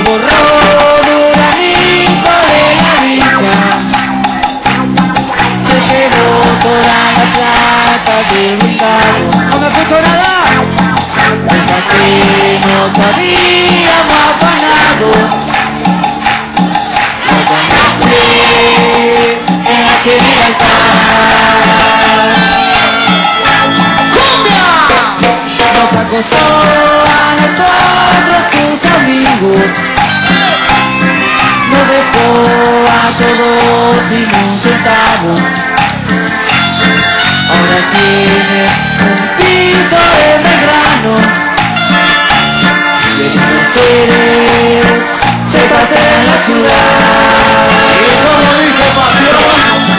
borró Duranito de la villa, se llevó toda la plata del mercado. No me escucho nada, hasta que nos habíamos afanado. Otra noche en la que mira el nos acostó a nosotros tus amigos, nos dejó a todos sin un centavo. Ahora tiene un piso en Belgrano y en Buenos Aires se pasea en la ciudad. Y como dice Pasión,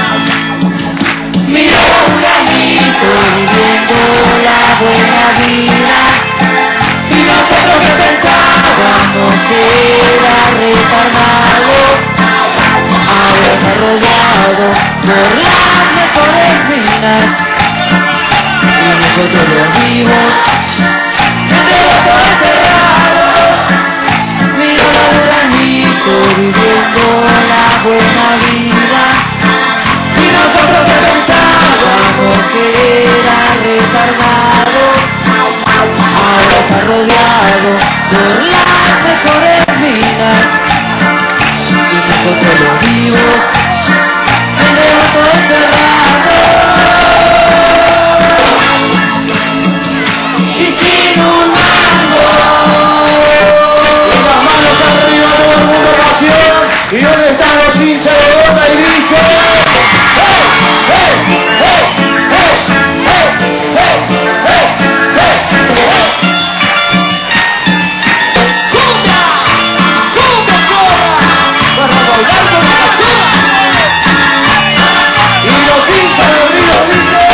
mira Fulanito viviendo la buena vida, y nosotros que pensábamos que era retardado, ahora está rodeado por las mejores minas, y nosotros los vivos tenemos todo encerrado. Mira Fulanito viviendo la buena vida, y nosotros que pensábamos que era retardado, ahora está rodeado por las mejores minas, y nosotros los vivos tenemos todo encerrado. Y sin un mango. y las manos arriba, todo el mundo Pasión. ¿Y dónde están los hinchas de Boca? Y dice... Y los hinchas de Río dicen...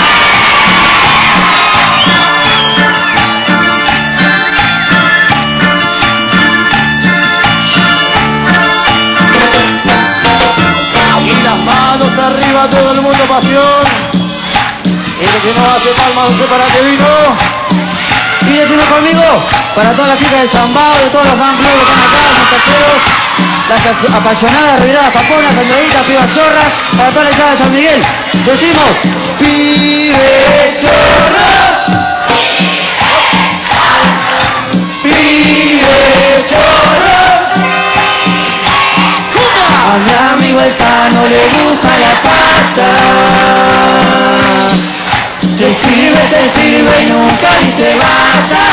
Y las manos arriba, todo el mundo Pasión. Y el que no hace palmas, no sé para qué vino. Y decimos conmigo, para todas las chicas de Zambao, de todos los fan clubes que están acá, los montajeros, las apasionadas, reviradas, paponas, andraditas, pibas chorras, para toda la hinchada de San Miguel, decimos, pibe chorra, pibe chorra. A mi amigo el Sano le gusta la pasta, se sirve y nunca dice basta.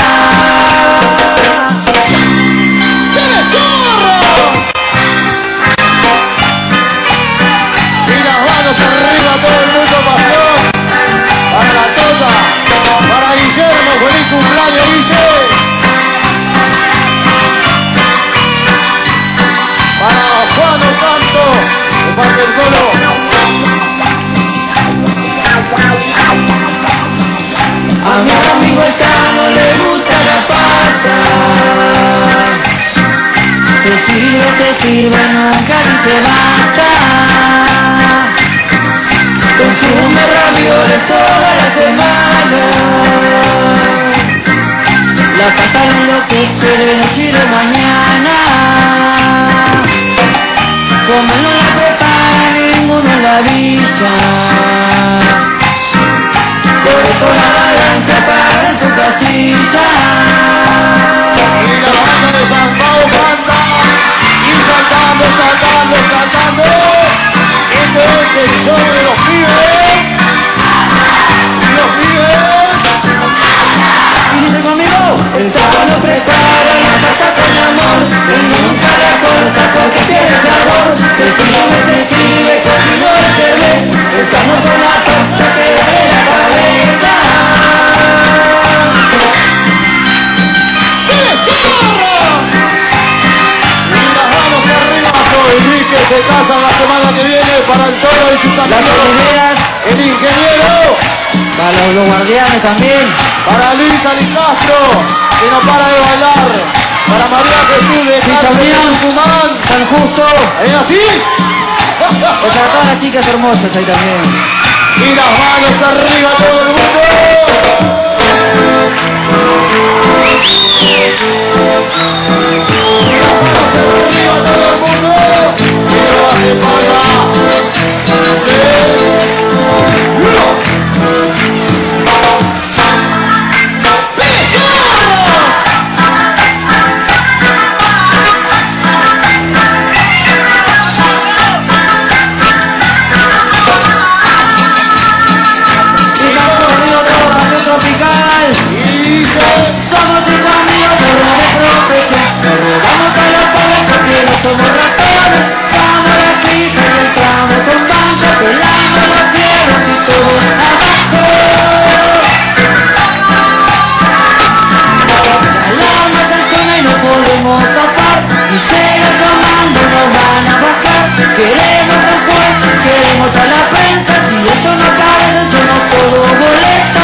¡Viene chorro! Y las manos arriba, todo el mundo Pasión. Para la Tota, para Guillermo, feliz cumpleaños, Guille. Para Juan Ocanto, de parte del Colo. A mi amigo el Sano le gusta la pasta, se sirve, nunca dice basta. Consume ravioles toda la semana, la pasta le enloquece de noche y de mañana. Como no la prepara ninguno en la villa, por eso la balanza para en tu casilla. Y la banda de San Pau canta. Y cantando. Este es el show de los pibes. Los pibes. Y dice conmigo, el Sano prepara la pasta con amor, y nunca la corta porque tiene sabor. Se sirve, continúa el cerveza, el Sano con la pasta que da de la cabeza. ¡Viene chorro! Y las manos arriba. Soy Luis que se casa la semana que viene para el Toro y sus Las amigos. sonideras, El ingeniero. para los guardianes también. Para Luis Alicastro, que no para de bailar. Para María Jesús de Villa Castro Unión, Tucumán. San Justo, ¿Es así? o sea, todas las chicas hermosas ahí también. Y las manos arriba todo el mundo. ¿Qué pasa? Somos hijos míos, pero de profesión. Nos robamos a los pobres porque no somos ratones. Vamos a la fija y entramos con banco. Pelamos los fieros y todos abajo. La alarma ya suena y no podemos tapar. Y llega el comando, nos van a bajar. Queremos un juez, queremos a la prensa. Si ellos no caen, yo no puedo boletar.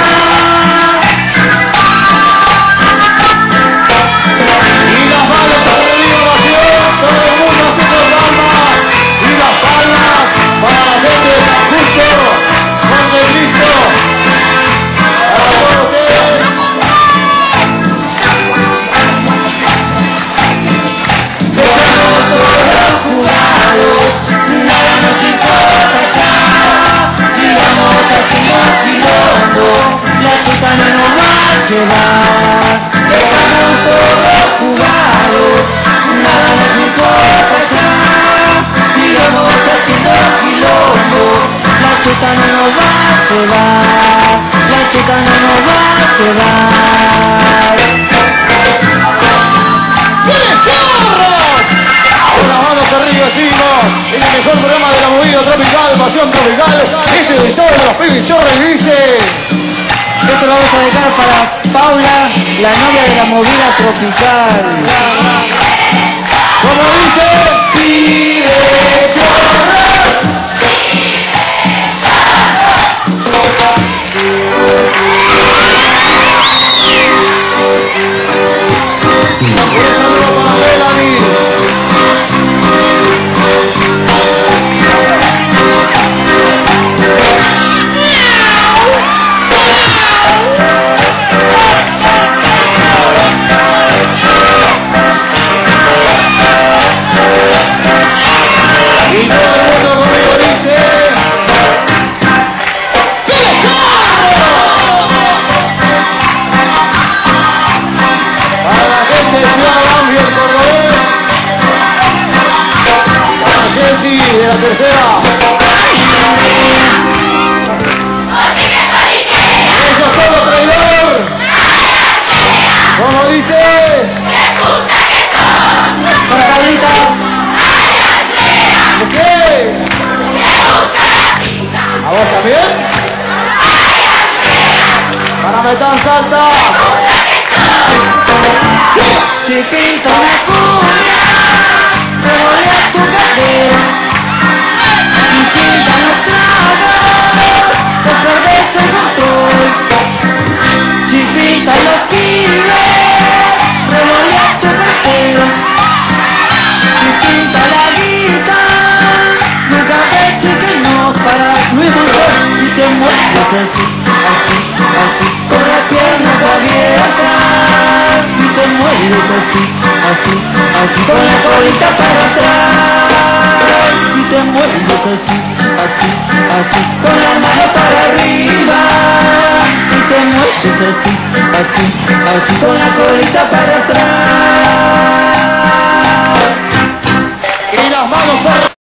Estamos todos jugados, nada nos importa ya. Sigamos haciendo quilombo, la chuta no nos va a llevar, la chuta no nos va a llevar. ¡Bien, chorros! Con las manos arriba, seguimos en el mejor programa de la movida tropical, pasión tropical. Ese de todo de los pibes chorros dice... Esto lo vamos a dejar para Paula, la novia de la movida tropical. Como dice, Pibe chorro. un saludo para Melanie. Y todo el mundo conmigo dice... ¡Pibe chorro! Para la gente de Ciudad Bambi, el cordobés. Para Jessy de la tercera. Ellos son los traidores. Como dice... Para Paulita. ¿Por qué? ¿A vos también? Para Metán Salta. Si pinta una cumbia, revolea tu cartera. Si pinta los tragos, te perdés el control. Si pinta los pibes, revolea tu cartera. Si pinta la guita, nunca decís que no. Para Luis Monzón y te mueves así, así, así, con las piernas abiertas. Y te mueves así, así, así, con la colita para atrás. Y te mueves así, así, así, con la mano para arriba. Y te mueves así, así, así, con la colita para atrás. Y las manos arriba.